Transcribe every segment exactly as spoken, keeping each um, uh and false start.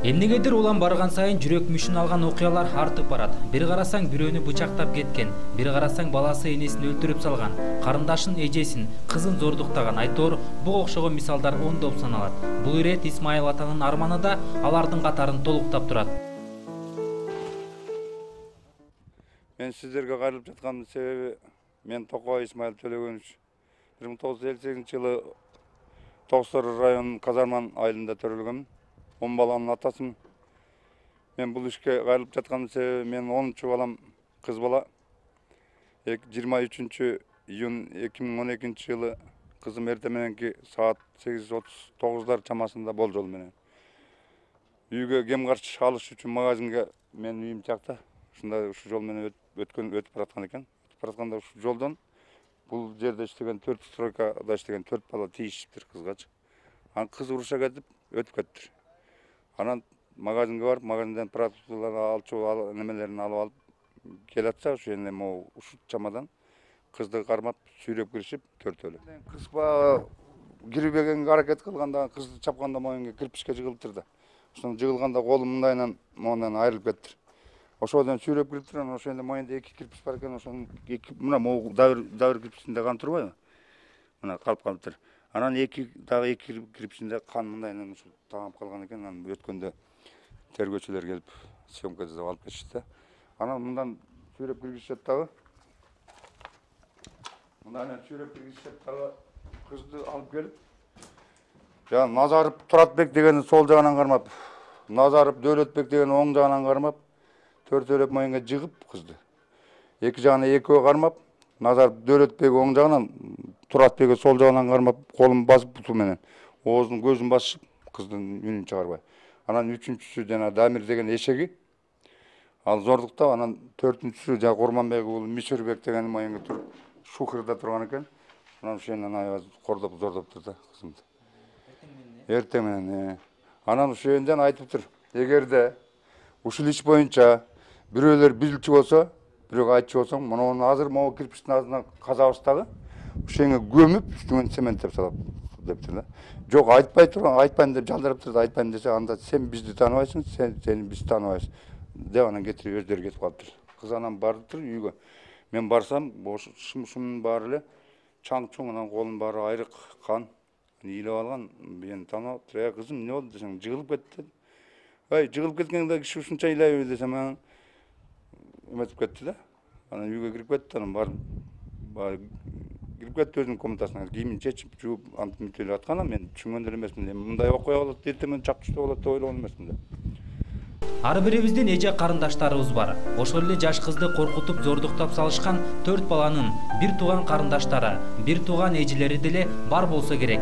Эмнегедир улам барган сайын жүрөк мүшүн алган окуялар артып барат. Бир карасаң бирөөнү бычактап кеткен, бир карасаң баласы энесин өлтүрүп салган, карындашын эжесин, кызын зордуктаган. Айтор буга окшогон мисалдар ондоп саналат. Бул ирет Исмаил атанын арманы да алардын катарын толуктап турат. Мен сиздерге кайрылып жаткандын себеби мен Токой Исмаил Төлөгөнович бир миң тогуз жүз элүү сегизинчи жылы Токтор районунун Казарман айылында төрөлгөм. он баланын атасымын. Мен бул ишке кайрылып жаткандын себеби мен онунчу балам кыз бала. жыйырма үчүнчү июнь эки миң он экинчи жылы кызым эртең мененки саат сегиз отуз тогуздар чамасында болжол менен үйгө кем каршы алыш үчүн магазинге мен үйүм жакта ушундай ушу жол менен өткөн өтүп бараткан экен. Өтүп баратканда ушу жолдон бул жерде иштеген төрт стройкада иштеген төрт бала тийишиптир кызгачы. Анан кыз уруша кетип өтүп кетиптир. Анан магазинге барып, магазинден продуктыларды алчу немелерин алып алып келатса, ошо эне могу ушул чамадан кызды кармап, сүйрөп киришип, төртөлү. Кыз ба кирбегенге аракет кылганда, кызды чапканда моюнга кирпичке жыгылыптыр да. Ошону жыгылганда колу мындайынан моундан айрылып кеттир. Ошодон сүйрөп кириптир, анан ошо эле моюнда эки кирпич бар экен, ошонун эки мына могу дабыр дабыр кирпичинде кан турбайбы? Мына калып калыптыр. Анан эки дагы эки кирпичинде кан мындайынан ушул тагып калган экен. Анан өткөндө тергөөчүлөр келип съемка жасап алып кетишти. Анан мындан сүйрөп киргизишет дагы. Мындан сүйрөп киргизишет дагы кызды алып келип. Жана Назаров Туратбек дегени сол жагынан кармап, Назаров Дөөлөтбек дегени оң жагынан кармап, төртөлөп моюнга жыгып кызды. Эки жагына экөө кармап, Назаров Дөөлөтбек оң жагынан, Туратбек сол жагынан кармап, колун басып буту менен, оозун көзүн басып, кыздын үнүн чыгарбай. Анан үчүнчүсү жана Дамир деген эшеги, ал зордуктап, анан төртүнчүсү жана Курманбек уулу Мишербек деген моюнга туруп, шухерде турган экен. Анан ошондон аябай кордоп, зордоптур да кызымды. Эртең менен. Анан ошондон айтыптыр, эгерде ушул иш боюнча бирөөлөр билчү болсо, бирөөгө айтчу болсоң, муну азыр могу кирпичтин астынан казабыз дагы, ошоңо көмүп, үстүнөн цементтеп салат дептир да. Жок, айтпай турган, айтпайм деп жалдырыптыр да, айтпайм десе, анда сен бизди тааныбайсың, сен сени биз тааныбайбыз деп анан кетирип өздөрү кетип калыптыр. Кыз анан барыптыр үйгө. Мен барсам, шым-шымдын баары эле чаң-чуң, анан колунун баары айрык, кан, ыйлап алган. Мени тааныбаптыр. Эй, кызым, эмне болду десем, жыгылып кетти. Ай, жыгылып кеткенде киши ушунча ыйлайбы десем, анан эметип кетти да. Анан үйгө кирип кетти, анан бар кирип кетти өзүнүн комнатасына, кийимин чечип, жууп, антип мынтип аткан. Мен түшүнгөн деле эмесмин. Мындай окуя болот, эртең чак түштө болот деп ойлогон эмесмин да. Ар бирибиздин эже карындаштарыбыз бар. Ошол эле жаш кызды коркутуп, зордуктап салышкан төрт баланын бир тууган карындаштары, бир тууган эжелери деле бар болсо керек.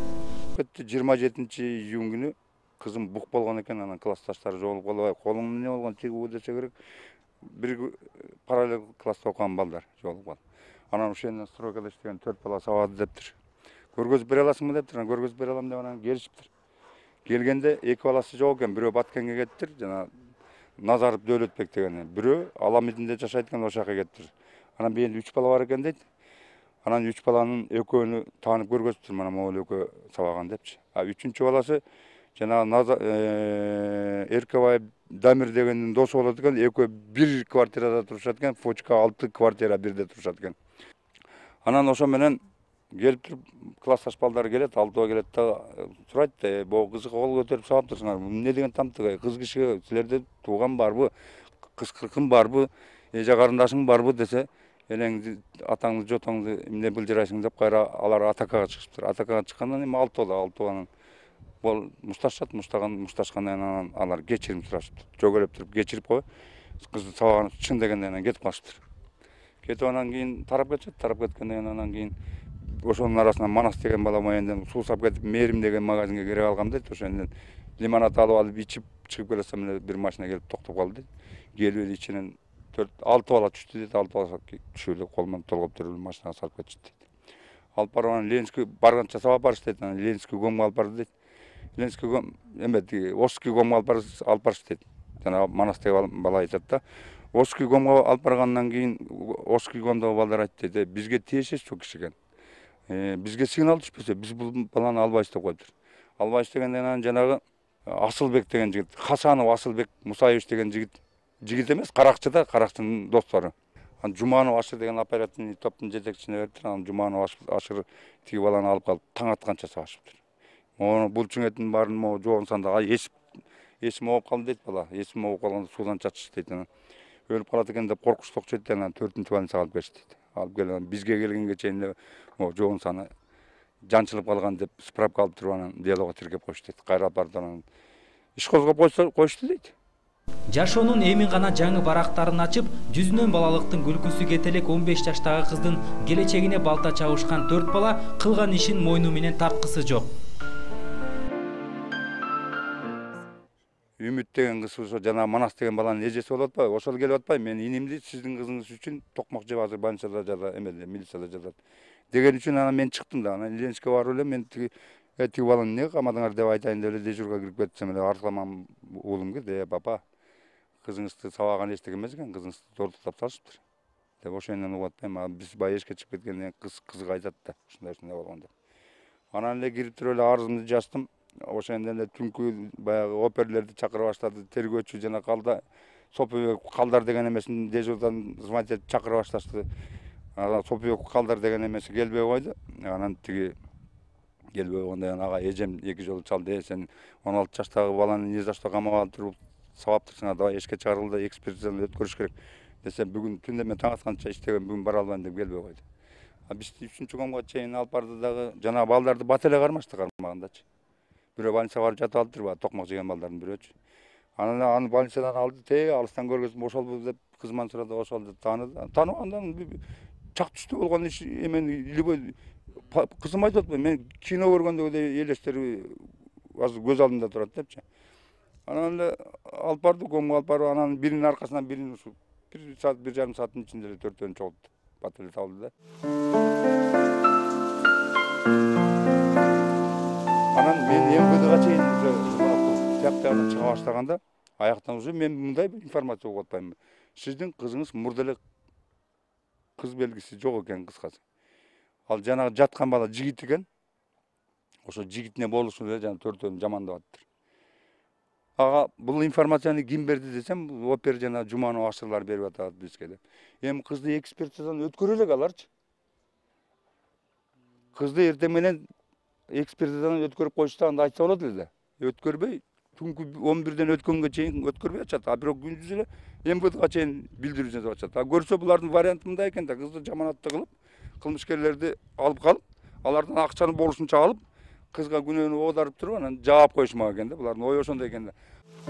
жыйырма жетинчи июнь күнү кызым бук болгон экен, анан классташтары жоголуп калбай, колуң эмне болгон тигүү десе керек. Бир параллель класста окуган балдар жоголуп калды. Анан ошондон стройкада иштеген төрт бала сабады дептир. Көргөзүп бере аласыңбы дептир. Анан көргөзүп бере алам деп анан келишиптир. Келгенде эки баласы жок экен, бирөө Баткенге кеттир, жана Назаров Дөөлөтбек дегени. Бирөө Аламидинде жашайт экен, ошол жака кеттир. Анан бийин үч бала бар экен дейт. Анан үч баланын экөөнү таанып көргөзүптүр, мына могул экөө сабаган депчи. А үчүнчү баласы жана Эркебаев Дамир дегендин досу болот экен, экөө бир квартирада турушат экен, Фочка алты квартира бирде турушат экен. Анан ошо менен келип туруп, классташ балдар келет, алтыба келет да сурайт да, могу кызга кол көтөрүп сабаптырсыңар. Эмне деген тамтык, кыз кишиге силерде тууган барбы, кыз кыркын барбы, эже карындашың барбы десе, элеңди, атаңды, жотоңду эмне былжырайсың деп кайра алар атакага чыгышыптыр. Атакага чыккандан эми алты бала, алты баланын бол мушташат, муштаган, мушташкандан анан алар кечирим сурашыптыр. Жөгөлөп туруп кечирип коюп, кызды сабаган чын дегенден анан кетип калышыптыр. Кетип анан кийин тарап кетишет, тарап кеткенден анан кийин ошонун арасынан Манас деген бала моюндан суусап кетип, Мерим деген магазинге кире алгам дейт. Ошондон лимонад алып алып ичип чыгып келесем эле бир машина келип токтоп калды дейт. Келип ичинен төрт алты бала түштү дейт. алты бала түшүп эле колунан толгоп туруп машинага салып кетишти дейт. Алып барып анан Ленинский барганча сабап барышты дейт. Анан Ленинский гомго алып барды дейт. Ленинский гом эме тиги Ошский гомго алып алып барышты дейт. Жана Манас деген бала айтат да. Ошский гомго алып баргандан кийин Ошский гомдогу балдар айтты дейт, бизге тиешеси жок киши экен. Бизге сигнал түшпөсө, биз бул баланы албайбыз деп койдур. Албайбыз дегенден анан жанагы Асылбек деген жигит, Хасанов Асылбек Мусаевич деген жигит, жигит эмес, каракчыда, каракчынын достору. Ан Жуманов Ашыр деген оперативный топтун жетекчисине бериптир. Анан Жуманов Ашыр тиги баланы алып калып таң атканча сагышыптыр. Мону бул чүңеттин баарын могу жоон санда эсип эсим ооп калды дейт бала. Эсим ооп калганда суудан чачыш дейт. Анан өлүп калат экен деп коркучтук жетти. Анан төртүнчү больницага алып кетишти дейт. Алып келген бизге келгенге чейин эле могу жоон саны жанчылып калган деп справка алып туруп анан делого тиркеп коюшту дейт. Кайра барды анан иш козгоп коюшту дейт. Жашоонун эмин гана жаңы барактарын ачып, жүзүнөн балалыктын күлкүсү кете элек он беш жаштагы кыздын келечегине балта чабышкан төрт бала кылган ишин мойну менен тарткысы жок. Үмүт деген кыз ошо жана Манас деген баланын эжеси болуп атпайбы? Ошол келип атпайбы? Мен инимди сиздин кызыңыз үчүн токмок жеп азыр больницада жада, эмеде, милицияда жатат деген үчүн анан мен чыктым да. Анан Ленинскке барып эле мен тиги тиги баланы эмнеге камадыңар деп айтайын деп эле дежурга кирип кетсем эле аркаман уулум кирди. Э, папа, кызыңызды сабаган эчтеке эмес экен, кызыңызды зордуктап салышыптыр деп ошондон угуп атпайм. Биз баягы эшикке чыгып кеткенден кийин кыз кызга айтат да, ушундай ушундай болгон деп. Анан эле кирип туруп эле арызымды жаздым. Ошондон эле түнкү баягы оперлерди чакыра баштады, тергөөчү жана калда Сопуйбек Калдар деген эмесин дежурдан звонить этип чакыра башташты. Анан Сопуйбек Калдар деген эмеси келбей койду. Анан тиги келбей койгондон кийин ага эжем эки жолу чалды. Э, сен он алты жаштагы баланы ни за что камакка алып туруп сабаптырсың, давай эшикке чыгаргыл да экспертизаны өткөрүш керек десем, бүгүн түндө мен таң атканча иштеген, бүгүн бара албайм деп келбей койду. А биз үчүнчү комго чейин алып барды дагы жана балдарды бат эле кармашты кармагандачы. Бирөө больницага барып жатып алыптыр, токмок жеген балдардын бирөөчү. Анан аны больницадан алды, те алыстан көргөзүп ошолбу деп кызман сурады, ошол деп тааныды. Тааныбагандан чак түштүү болгон иш эмени любой кызым айтып атпайбы, мен кино көргөндөгүдөй элестери азыр көз алдымда турат депчи. Анан эле алып барды, комго алып барып, анан биринин аркасынан бирин ушу бир саат, бир жарым сааттын ичинде эле төртөөнү чогултуп бат эле табылды да. Анан мен МВДга чейин уже тияктан чыга баштаганда, аяктан уже мен мындай бир информация угуп атпаймынбы. Сиздин кызыңыз мурда эле кыз белгиси жок экен, кыскасы. Ал жанагы жаткан бала жигит экен. Ошо жигитине болушу эле жана төртөөнү жамандап аттыр. Ага бул информацияны ким берди десем, опер жана Жуманов Ашырлар берип атат бизге деп. Эми кызды экспертизадан өткөрө элек аларчы. Кызды эртең менен экспертизадан өткөрүп коюшту, анда айтса болот эле да. Өткөрбөй, түнкү он бирден өткөнгө чейин өткөрбөй ачат. А бирок күндүз эле МВДга чейин билдирүү жасап ачат. А көрсө булардын варианты мындай экен да, кызды жаманатты кылып, кылмышкерлерди алып калып, алардан акчаны болушунча алып, кызга күнөөнү оодарып туруп, анан жаап коюшмак экен да. Булардын ою ошондой экен да.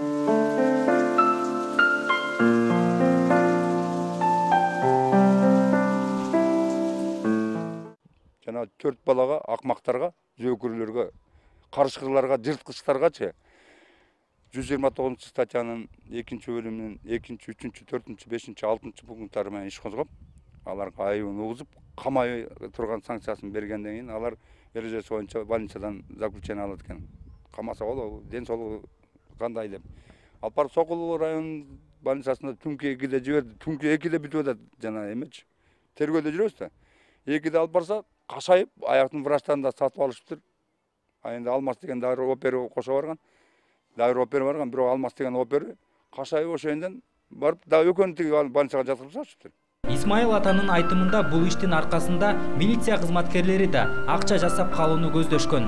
Жана төрт балага, акмактарга, зөөкүрлөргө, карышкырларга, жырткычтаргачы жүз жыйырма тогузунчу статьянын экинчи бөлүмүнүн экинчи, үчүнчү, төртүнчү, бешинчи, алтынчы пункттары менен иш козгоп, аларга айыбын угузуп, камай турган санкциясын бергенден кийин алар эрежеси боюнча больницадан заключение алат экен. Камаса болобу, ден соолугу кандай деп. Алып барып Сокул район больницасында түнкү экиде жиберди. Түнкү экиде бүтүп атат жана эмечи. Тергөөдө жүрөбүз да. экиде алып барса, кашайып, аяктын врачтарын да сатып алышыптыр. А энди Алмаз деген дагы опер кошо барган. Дагы опер барган, бирок Алмаз деген опер кашайып ошондон барып, дагы экөөнү тиги больницага жаткырып салышыптыр. Исмаил атанын айтымында бул иштин аркасында милиция кызматкерлери да акча жасап калууну көздөшкөн.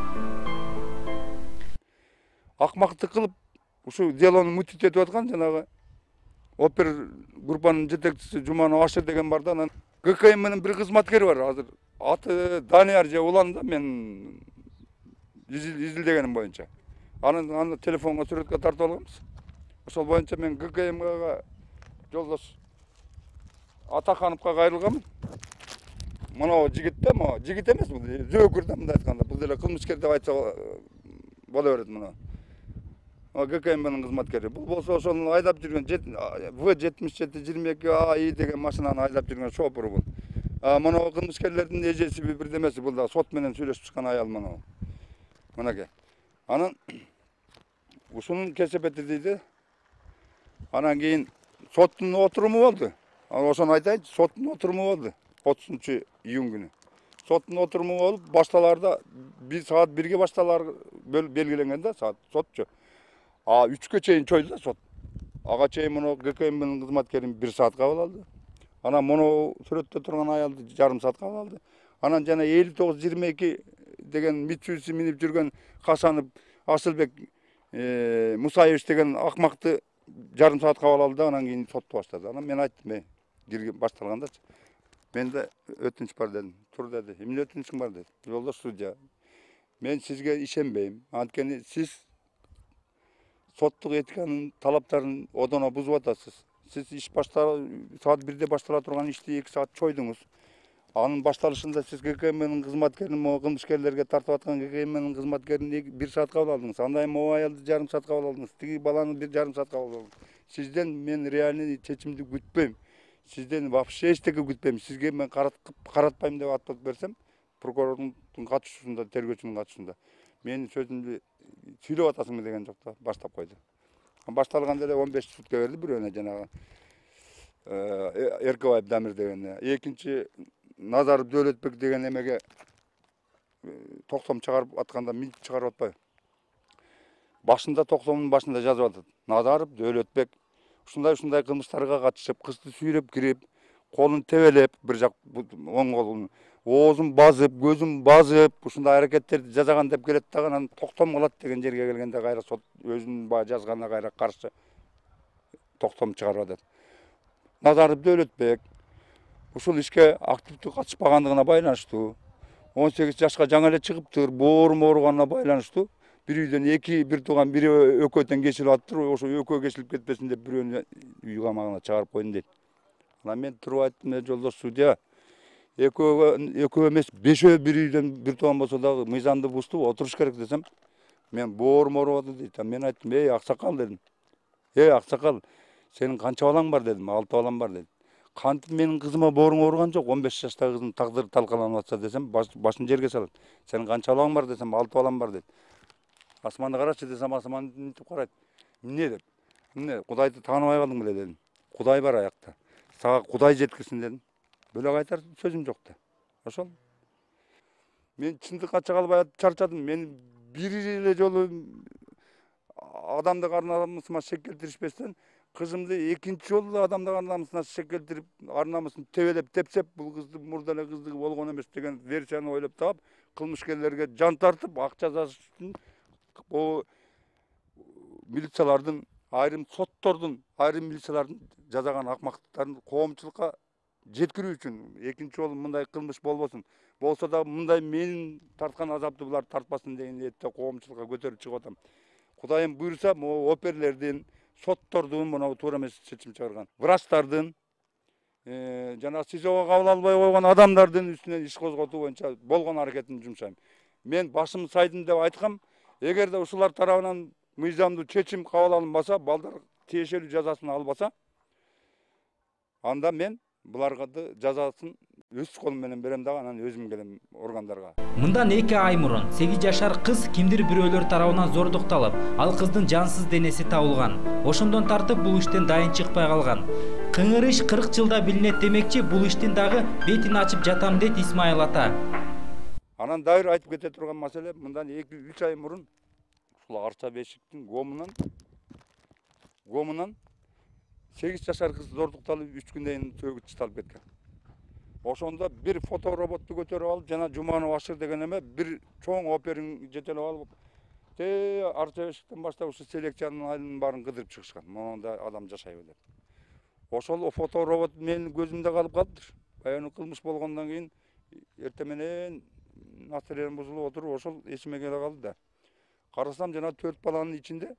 Акмактык кылып, ушу делону мутить этип аткан жанагы опер группанын жетекчиси Жуманов Ашыр деген бар да, анан ГКМ менен бир кызматкер бар. Азыр аты Данияр же улан да, мен изилдегеним боюнча. Анын аны телефонго сүрөткө тартып алганбыз. Ошол боюнча мен ГКМга жолдош Атахановго кайрылганмын. Мына жигит да, могу жигит эмес, бул зөөкүр да, мындай айтканда. Бул деле кылмышкер деп айтса боло берет мына. ГКМ менен кызматкери. Бул болсо ошону айдап жүргөн В жетимиш жети жыйырма эки А И деген машинаны айдап жүргөн шофер бул. Мына кылмышкерлердин эжеси бирдемеси, бул да сот менен сүйлөшүп чыккан аял мына. Мынакей. Анан ушунун кесепети дейди. Анан кийин соттун отуруму болду. Ошону айтайынчы, соттун отуруму болду отузунчу июнь күнү. Соттун отуруму болуп, башталарда бир саат бирге башталар белгиленген да саат сотчу. А үчкө чейин чойду да сот. Ага чейин муну ГКМнин кызматкерин бир саат кабыл алды. Анан муну сүрөттө турган аялды жарым саат кабыл алды. Анан жана элүү тогуз жыйырма эки деген Митсубиси минип жүргөн Хасанов Асылбек Мусаевич деген акмакты жарым саат кабыл алды да анан кийин сотту баштады. Анан мен айттым, "Эй, кирген башталгандачы. Менде өтүнүч бар дедим. Тур деди. Эмне өтүнүчүң бар деди. Жолдош судья, мен сизге ишенбейм. Анткени сиз соттук этиканын талаптарын одоно бузуп атасыз. Сиз иш баштала саат бирде баштала турган ишти эки саат чойдуңуз. Анын башталышында сиз ГКМнин кызматкерин, могу кылмышкерлерге тартып аткан ГКМнин кызматкерин бир саат кабыл алдыңыз. Андан могу аялды жарым саат кабыл алдыңыз. Тиги баланы бир жарым саат кабыл алдыңыз. Сизден мен реальный чечимди күтпөйм. Сизден вообще эчтеке күтпөйм. Сизге мен каратпайм деп атып берсем, прокурордун катышуусунда, тергөөчүнүн катышуусунда менин сөзүмдү сүйлөп атасыңбы деген жок да, баштап койду. Башталганда эле он беш сутка берди бирөөнө жанагы Эркебаев Дамир дегене. Экинчи Назаров Дөөлөтбек деген эмеге токтом чыгарып атканда минт чыгарып атпайбы. Башында токтомдун башында жазып атат. Назаров Дөөлөтбек ушундай ушундай кылмыштарга катышып, кызды сүйрөп кирип, колун тебелеп, бир жак оң колун, оозун базып, көзүн базып, ушундай аракеттерди жасаган деп келет дагы анан токтом кылат деген жерге келгенде кайра сот өзүнүн баягы жазганына кайра каршы токтом чыгарып атат. Назаров Дөөлөтбек ушул ишке активдүү катышпагандыгына байланыштуу, он сегиз жашка жаңы эле чыгыптыр, боорум ооруганына байланыштуу бир үйдөн эки бир тууган бири экөөтөн кечилип атыптыр, ошо экөө кечилип кетпесин деп бирөөнү үй камагына чыгарып койдум дейт. Анан мен туруп айттым, жолдош судья, экөө экөө эмес бешөө бир үйдөн бир тууган болсо дагы мыйзамды бузду, отуруш керек десем, мен боорум ооруп атат дейт. Мен айттым, "Эй, аксакал" дедим. "Эй, аксакал, сенин канча балаң бар" дедим. "Алты балам бар" деди. "Кантип менин кызыма бооруң ооруган жок, он беш жаштагы кыздын тагдыры талкаланып атса" десем, башын жерге салат. "Сенин канча балаң бар" десем, "Алты балам бар" дейт. "Асманды карачы" десем, асманды мынтип карайт. "Эмне" деп. "Эмне, Кудайды тааныбай калдың беле" дедим. "Кудай бар аякта. Сага Кудай жеткирсин" дедим. Бөлөк айтар сөзүм жок да. Ошол. Мен чындыкка чыга албай чарчадым. Мен бир эле жолу адамдык ар намысыма шек келтиришпестен кызымды экинчи жолу адамдык ар намысына шек келтирип, ар намысын тебелеп тепсеп, бул кызды мурда эле кыздыгы болгон эмес деген версияны ойлоп таап, кылмышкерлерге жан тартып, ак жазаш үчүн бул милициялардын, айрым соттордун, айрым милициялардын жасаган акмактыктарын коомчулукка жеткирүү үчүн экинчи жолу мындай кылмыш болбосун. Болсо да мындай менин тарткан азапты булар тартпасын деген ниетте коомчулукка көтөрүп чыгып атам. Кудайым буйрса, могу оперлердин, соттордун мына туура эмес чечим чыгарган, врачтардын, жана СИЗОго кабыл албай койгон адамдардын үстүнөн иш козготуу боюнча болгон аракетимди жумшайм. Мен башым сайдым деп айткам, эгерде ушулар тарабынан мыйзамдуу чечим кабыл алынбаса, балдар тиешелүү жазасын албаса, анда мен буларга жазасын өз колум менен берем дагы, анан өзүм келем органдарга. Мындан эки ай мурун сегиз жашар кыз кимдир бирөөлөр тарабынан зордукталып, ал кыздын жансыз денеси табылган. Ошондон тартып бул иштен дайын чыкпай калган. Кыңыр иш кырк жылда билинет демекчи, бул иштин дагы бетин ачып жатам дейт Исмайыл ата. Анан дайыр айтып кете турган маселе, мындан эки үч ай мурун ушул Арча бешиктин гомунан гомунан сегиз жашар кыз зордукталып үч күндөн кийин сөөгү чыталып кеткен. Ошондо бир фотороботту көтөрүп алып, жана Жуманов Ашыр деген эме бир чоң оперин жетелеп алып, те Арча бешиктен баштап ушу селекциянын айылын баарын кыдырып чыгышкан. Монда адам жашайбы деп. Ошол фоторобот менин көзүмдө калып калыптыр. Баягы кылмыш болгондон кийин эртең менен настроением бузулуп отуруп, ошол эсиме келе калды да. Карасам жана төрт баланын ичинде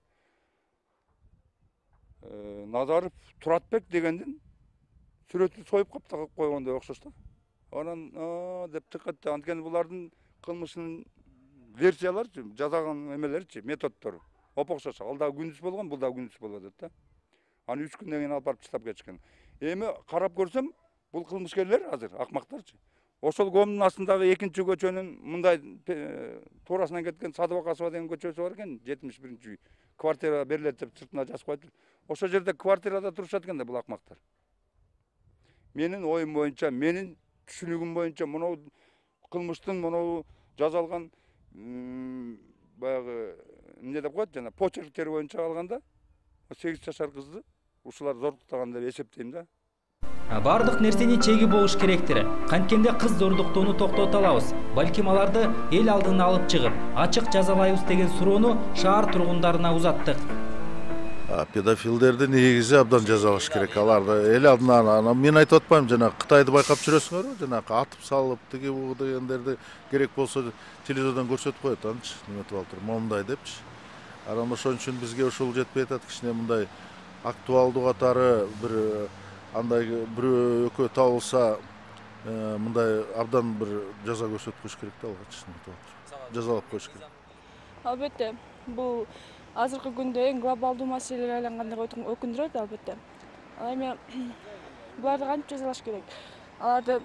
Назаров Туратбек дегендин сүрөтү союп каптап койгондой окшош да. Анан деп тыкытты. Анткени булардын кылмышынын версияларчы, жазаган эмелерчи, методдору опокшош. Ал да күндүз болгон, бул да күндүз болуп атат да. Аны үч күндөн кийин алып барып чыштап кетишкен. Эми карап көрсөм, бул кылмышкерлер азыр акмактарчы. Ошол гомдун астындагы экинчи көчөнүн мындай туурасынан кеткен Садыбакасова деген көчөсү бар экен, жетимиш биринчи үй. Квартира берилет деп сыртына жазып коюптур. Ошол жерде квартирада турушат экен да бул акмактар. Менин оюм боюнча, менин түшүнүгүм боюнча, мынау кылмыштын мынау жазалган баягы эмне деп коет жана почерктери боюнча алганда сегиз жашар кызды ушулар зордуктаган деп эсептейм да. Бардык нерсенин чеги болуш керектир. Канткенде кыз зордуктоону токтото алабыз. Балким аларды эл алдына алып чыгып, ачык жазалайбыз деген суроону шаар тургундарына узаттык. Педофилдерди негизи абдан жазалаш керек. Аларды эл алдына, мен айтып атпайм, жана Кытайды байкап жүрөсүңөрбү, жана атып салып, тиги бугу дегендерди керек болсо телевизордон көрсөтүп коет, анчы неметип алып туруп, момундай депчи. Анан ошон үчүн бизге ушул жетпей атат, кичине мындай актуалдуу катары бир андай бирөө экөө табылса, мындай абдан бир жаза көрсөткүш керек да алга чечим. Жазалап коюш керек. Албетте, бул азыркы күндө эң глобалдуу маселеге айлангандыгы өкүндүрөт албетте. Ал эми буларды кантип жазалаш керек? Аларды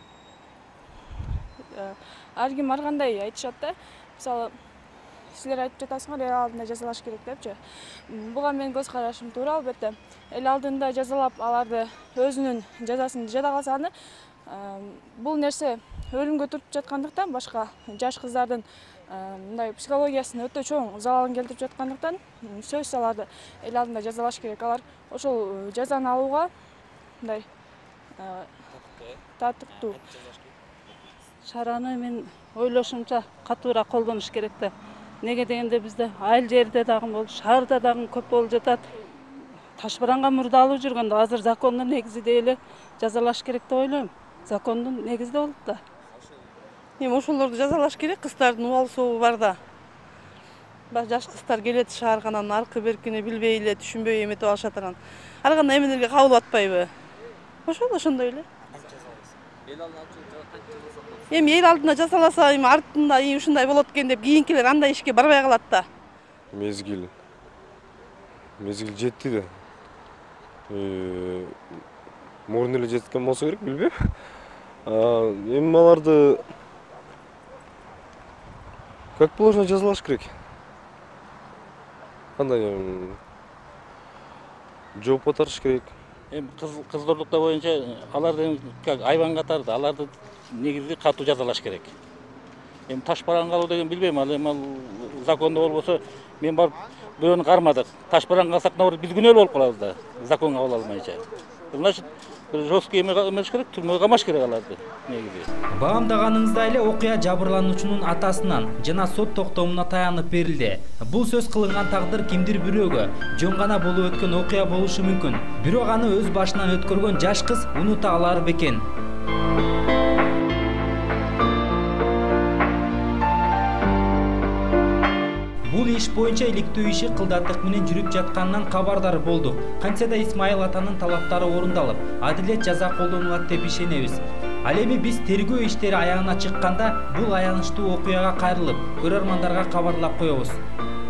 ар ким ар кандай айтышат да. Мисалы, силер айтып жатасыңар, эл алдында жазалаш керек депчи. Буга менин көз карашым туура албетте. Эл алдында жазалап, аларды өзүнүн жазасын жада калсаны, бул нерсе өлүмгө туруп жаткандыктан, башка жаш кыздардын мындай психологиясына өтө чоң залалын келтирип жаткандыктан, сөзсүз аларды эл алдында жазалаш керек. Алар ошол жазаны алууга мындай татыктуу. Шараны мен ойлошумча катуураак колдонуш керек да. Неге дегенде бизде айыл жерде дагы болуп, шаарда дагы көп болуп жатат. Ташбаранга мурдалып жүргөндө азыр закондун негизинде эле жазалаш керек деп ойлойм. Закондун негизинде болуп да. Эми ошолорду жазалаш керек, кыздардын убал сообу бар да. Баш жаш кыздар келет шаарга, анан аркы беркини билбей эле, түшүнбөй эметип алышат анан. Ар кандай эмелерге кабыл атпайбы? Ошол ошондой эле. Эми эл алдында жазаласа, эми артында ушундай болот экен деп кийинкилер андай ишке барбай калат да. Мезгил. Мезгил жетти да. Э, мурун эле жеткен болсо керек, билбейм. Эми аларды как положено жазалаш керек. Кандай жооп кайтарыш керек. Эми кыз зордуктоо боюнча аларды как айван катарды, аларды негизи катуу жазалаш керек. Эми ташбаранга алуу деген билбейм, ал эми ал закондо болбосо мен барып бирөөнү кармадык. Ташбаранга алсак, наоборот, биз күнөөлүү болуп калабыз да, законго кабыл алмайча. Значит, жесткий эмеш керек, түрмөгө камаш керек аларды негизи. Баамдаганыңыздай эле окуя жабырлануучунун атасынан жана сот токтомуна таянып берилди. Бул сөз кылынган тагдыр кимдир бирөөгө жөн гана болуп өткөн окуя болушу мүмкүн. Бирок аны өз башынан өткөргөн жаш кыз унута алар бекен. Бул иш боюнча иликтөө иши кылдаттык менен жүрүп жатканынан кабардар болдук. Кантсе да Исмаил атанын талаптары орундалып, адилет жаза колдонулат деп ишенебиз. Ал эми биз тергөө иштери аягына чыкканда бул аянычтуу окуяга кайрылып, көрөрмандарга кабарлап коебуз.